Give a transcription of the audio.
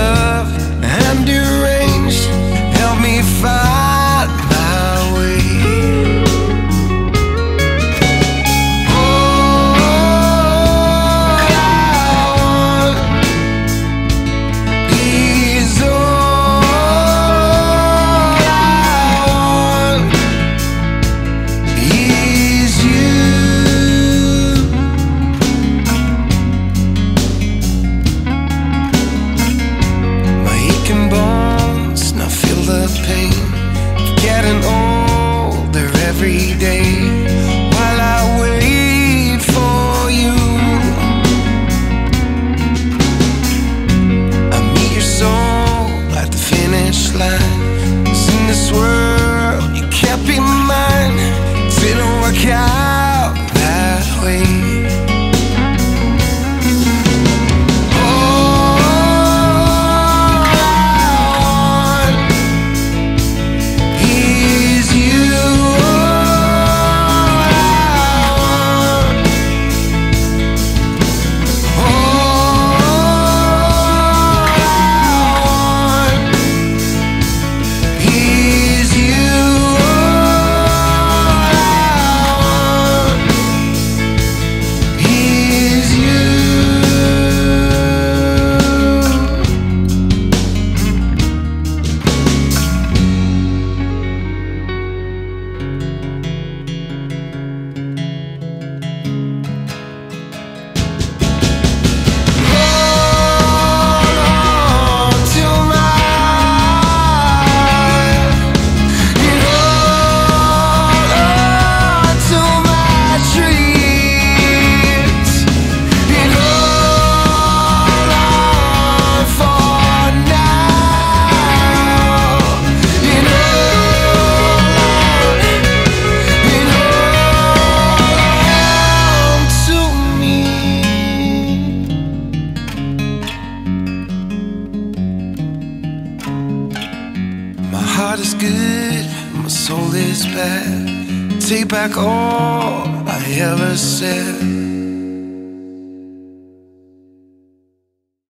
love, I'm deranged. Help me find my way. Getting older every day while I wait for you. I meet your soul at the finish line. 'Cause in this world you can't be mine. It didn't work out that way. My heart is good, my soul is bad. Take back all I ever said.